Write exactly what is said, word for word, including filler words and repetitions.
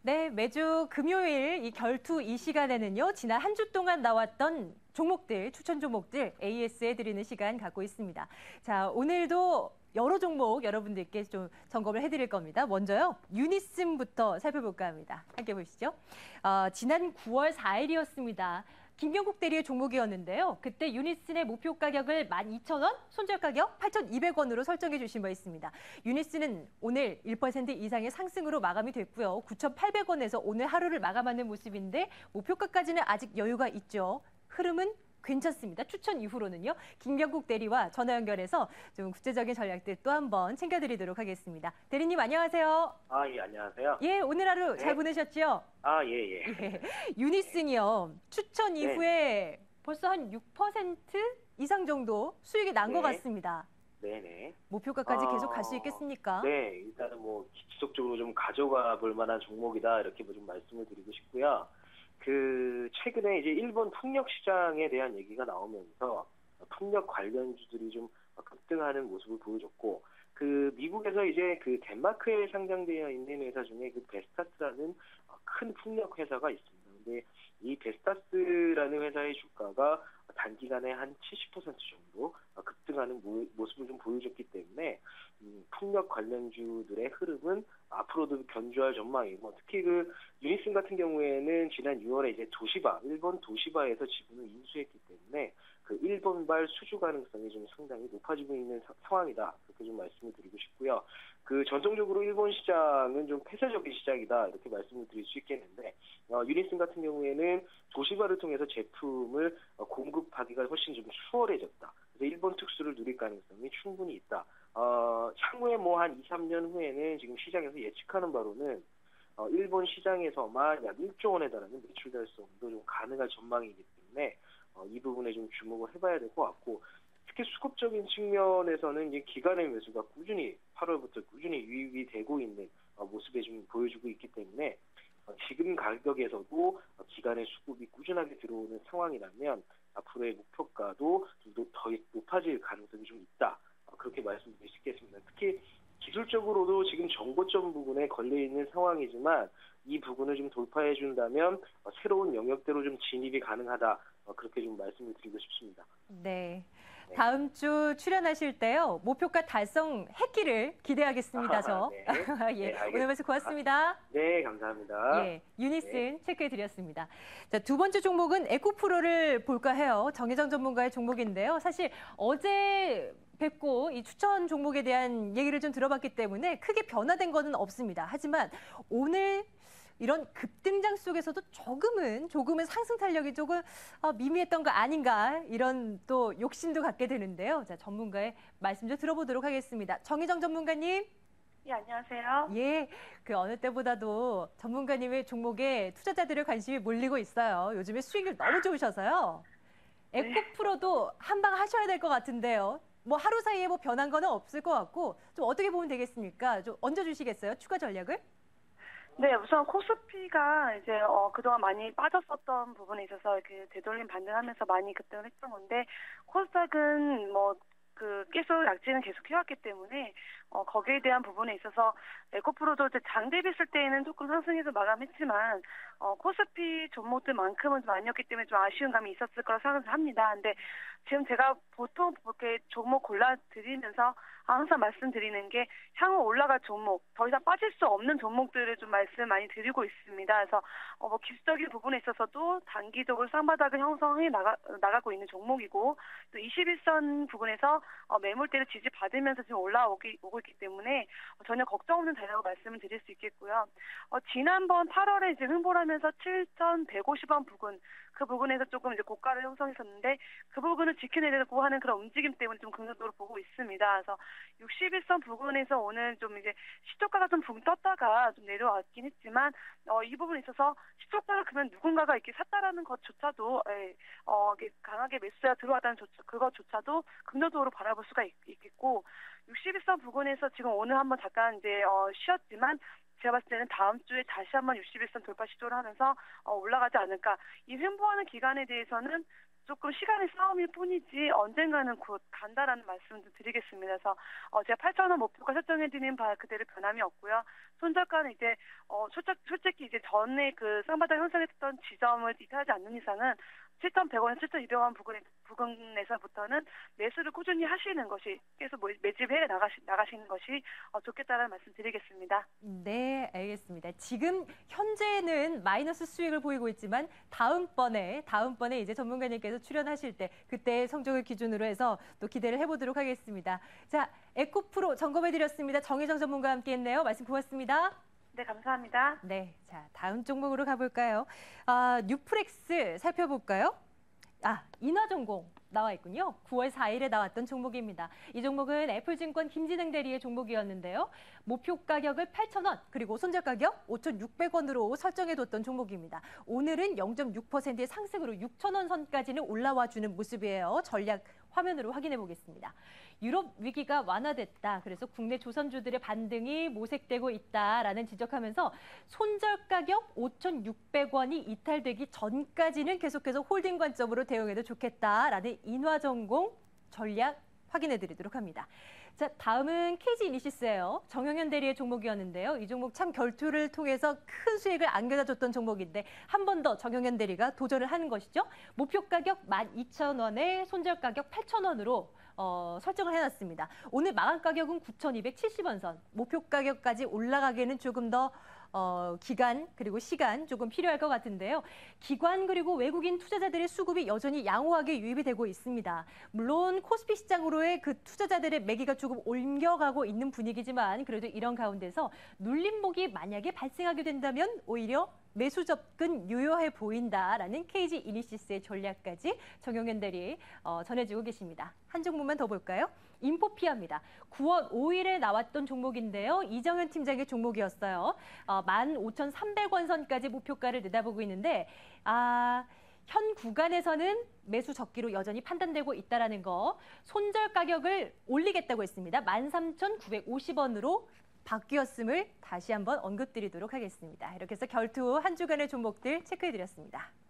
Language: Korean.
네, 매주 금요일 이 결투 이 시간에는요, 지난 한 주 동안 나왔던 종목들, 추천 종목들 에이에스에 드리는 시간 갖고 있습니다. 자, 오늘도 여러 종목 여러분들께 좀 점검을 해드릴 겁니다. 먼저요, 유니슨부터 살펴볼까 합니다. 함께 보시죠. 어, 지난 구월 사일이었습니다. 김경국 대리의 종목이었는데요. 그때 유니슨의 목표 가격을 만 이천 원, 손절 가격 팔천이백 원으로 설정해 주신 바 있습니다. 유니슨은 오늘 일 퍼센트 이상의 상승으로 마감이 됐고요. 구천팔백 원에서 오늘 하루를 마감하는 모습인데 목표가까지는 아직 여유가 있죠. 흐름은 괜찮습니다. 추천 이후로는요. 김경국 대리와 전화 연결해서 좀 구체적인 전략들 또 한번 챙겨드리도록 하겠습니다. 대리님 안녕하세요. 아, 예, 안녕하세요. 예, 오늘 하루 네. 잘 보내셨죠? 아, 예, 예. 예. 유니슨이요. 추천 네. 이후에 벌써 한 육 퍼센트 이상 정도 수익이 난 것 네. 같습니다. 네네. 목표가까지 아, 계속 갈 수 있겠습니까? 네, 일단은 뭐 지속적으로 좀 가져가 볼 만한 종목이다 이렇게 뭐 좀 말씀을 드리고 싶고요. 그 최근에 이제 일본 풍력 시장에 대한 얘기가 나오면서 풍력 관련주들이 좀 급등하는 모습을 보여줬고, 그 미국에서 이제 그 덴마크에 상장되어 있는 회사 중에 그 베스타스라는 큰 풍력 회사가 있습니다. 근데 이 베스타스라는 회사의 주가가 단기간에 한 칠십 퍼센트 정도 급등하는 모습을 좀 보여줬기 때문에 음, 풍력 관련주들의 흐름은 앞으로도 견조할 전망이고, 특히 그 유니슨 같은 경우에는 지난 유월에 이제 도시바, 일본 도시바에서 지분을 인수했기 때문에 그 일본발 수주 가능성이 좀 상당히 높아지고 있는 사, 상황이다. 그렇게 좀 말씀을 드리고 싶고요. 그 전통적으로 일본 시장은 좀 폐쇄적인 시장이다 이렇게 말씀을 드릴 수 있겠는데, 어, 유니슨 같은 경우에는 도시바를 통해서 제품을 어, 공급하기가 훨씬 좀 수월해졌다. 그래서 일본 특수를 누릴 가능성이 충분히 있다. 어, 향후에 뭐 한 이, 삼 년 후에는 지금 시장에서 예측하는 바로는 어, 일본 시장에서만 약 일조 원에 달하는 매출 달성도 좀 가능할 전망이기 때문에 어, 이 부분에 좀 주목을 해봐야 될 것 같고, 특히 수급적인 측면에서는 이제 기관의 매수가 꾸준히 팔월부터 꾸준히 유입이 되고 있는 어, 모습에 좀 보여주고 있기 때문에 어, 지금 가격에서도 어, 기관의 수급이 꾸준하게 들어오는 상황이라면 앞으로의 목표가도 좀 더 높아질 가능성이 좀 있다. 어, 그렇게 말씀드릴 수 있겠습니다. 특히 기술적으로도 지금 정고점 부분에 걸려있는 상황이지만 이 부분을 좀 돌파해 준다면 어, 새로운 영역대로 좀 진입이 가능하다. 어, 그렇게 좀 말씀을 드리고 싶습니다. 네. 다음 주 출연하실 때요. 목표가 달성했기를 기대하겠습니다. 아, 저. 네. 예, 네, 오늘 말씀 고맙습니다. 네, 감사합니다. 예, 유니슨 네. 체크해드렸습니다. 자, 두 번째 종목은 에코프로를 볼까 해요. 정혜정 전문가의 종목인데요. 사실 어제 뵙고 이 추천 종목에 대한 얘기를 좀 들어봤기 때문에 크게 변화된 거는 없습니다. 하지만 오늘 이런 급등장 속에서도 조금은 조금은 상승 탄력이 조금 어, 미미했던 거 아닌가, 이런 또 욕심도 갖게 되는데요. 자, 전문가의 말씀 좀 들어보도록 하겠습니다. 정희정 전문가님. 예, 안녕하세요. 예, 그 어느 때보다도 전문가님의 종목에 투자자들의 관심이 몰리고 있어요. 요즘에 수익률 너무 좋으셔서요. 에코프로도 한 방 하셔야 될 것 같은데요. 뭐 하루 사이에 뭐 변한 거는 없을 것 같고, 좀 어떻게 보면 되겠습니까? 좀 얹어주시겠어요? 추가 전략을? 네, 우선 코스피가 이제 어, 그동안 많이 빠졌었던 부분에 있어서 그 되돌림 반등하면서 많이 급등을 했던 건데, 코스닥은 뭐 그 계속 약진은 계속 해왔기 때문에 어, 거기에 대한 부분에 있어서 에코프로도 이제 장 대비했을 때에는 조금 상승해서 마감했지만 어, 코스피 종목들만큼은 좀 아니었기 때문에 좀 아쉬운 감이 있었을 거라 생각합니다. 근데 지금 제가 보통 이렇게 종목 골라드리면서 항상 말씀드리는 게 향후 올라갈 종목, 더 이상 빠질 수 없는 종목들을 좀 말씀 많이 드리고 있습니다. 그래서 어, 뭐 기술적인 부분에 있어서도 단기적으로 쌍바닥을 형성해 나가, 나가고 있는 종목이고, 또 이십일 선 부분에서 어, 매물대를 지지받으면서 지금 올라오기 오고 있기 때문에 어, 전혀 걱정 없는 자리라고 말씀을 드릴 수 있겠고요. 어, 지난번 팔월에 이제 흥보를 하면서 칠천백오십 원 부근, 그 부분에서 조금 이제 고가를 형성했었는데 그 부분을 지켜내려고 하는 그런 움직임 때문에 좀 긍정적으로 보고 있습니다. 그래서 육십일 선 부근에서 오늘 좀 이제 시초가가 좀 붕 떴다가 좀 내려왔긴 했지만 어, 이 부분에 있어서 시초가를 그러면 누군가가 이렇게 샀다라는 것조차도 에, 어, 강하게 매수가 들어왔다는 조, 그것조차도 긍정적으로 바라볼 수가 있, 있겠고, 육십일 선 부근에서 지금 오늘 한번 잠깐 이제 어, 쉬었지만 제가 봤을 때는 다음 주에 다시 한번 육십일 선 돌파 시도를 하면서 어, 올라가지 않을까. 이 횡보하는 기간에 대해서는 조금 시간의 싸움일 뿐이지 언젠가는 곧 간다라는 말씀도 드리겠습니다. 그래서 어, 제가 팔천 원 목표가 설정해드린 바 그대로 변함이 없고요. 손절가는 이제 어, 솔직, 솔직히 이제 전에 그 쌍바닥 형성했던 지점을 이탈하지 않는 이상은 칠천백 원에서 칠천이백 원 부근, 부근에서부터는 매수를 꾸준히 하시는 것이 계속 뭐 매집해 나가시, 나가시는 것이 어, 좋겠다는 말씀 드리겠습니다. 네, 알겠습니다. 지금 현재는 마이너스 수익을 보이고 있지만 다음번에 다음번에 이제 전문가님께서 출연하실 때 그때 성적을 기준으로 해서 또 기대를 해보도록 하겠습니다. 자, 에코프로 점검해드렸습니다. 정혜정 전문가와 함께했네요. 말씀 고맙습니다. 네, 감사합니다. 네, 자 다음 종목으로 가볼까요? 아, 뉴프렉스 살펴볼까요? 아, 인화전공 나와 있군요. 구월 사일에 나왔던 종목입니다. 이 종목은 애플증권 김진eng 대리의 종목이었는데요. 목표 가격을 팔천 원, 그리고 손절 가격 오천육백 원으로 설정해뒀던 종목입니다. 오늘은 영 점 육 퍼센트의 상승으로 육천 원 선까지는 올라와주는 모습이에요. 전략 화면으로 확인해 보겠습니다. 유럽 위기가 완화됐다. 그래서 국내 조선주들의 반등이 모색되고 있다라는 지적하면서 손절 가격 오천육백 원이 이탈되기 전까지는 계속해서 홀딩 관점으로 대응해도 좋겠다라는 인화전공 전략 확인해 드리도록 합니다. 자, 다음은 케이지 이니시스예요. 정영현 대리의 종목이었는데요. 이 종목 참 결투를 통해서 큰 수익을 안겨다줬던 종목인데 한 번 더 정영현 대리가 도전을 하는 것이죠. 목표 가격 만 이천 원에 손절 가격 팔천 원으로 어, 설정을 해놨습니다. 오늘 마감 가격은 구천이백칠십 원 선. 목표 가격까지 올라가기에는 조금 더 어, 기간 그리고 시간 조금 필요할 것 같은데요. 기관 그리고 외국인 투자자들의 수급이 여전히 양호하게 유입이 되고 있습니다. 물론 코스피 시장으로의 그 투자자들의 매기가 조금 옮겨가고 있는 분위기지만 그래도 이런 가운데서 눌림목이 만약에 발생하게 된다면 오히려 매수 접근 유효해 보인다라는 케이지 이니시스의 전략까지 정영현 대리 어, 전해주고 계십니다. 한 종목만 더 볼까요? 인포피아입니다. 구월 오일에 나왔던 종목인데요. 이정현 팀장의 종목이었어요. 어, 만 오천삼백 원 선까지 목표가를 내다보고 있는데 아, 현 구간에서는 매수 적기로 여전히 판단되고 있다는 거. 손절 가격을 올리겠다고 했습니다. 만 삼천구백오십 원으로 바뀌었음을 다시 한번 언급드리도록 하겠습니다. 이렇게 해서 결투 한 주간의 종목들 체크해드렸습니다.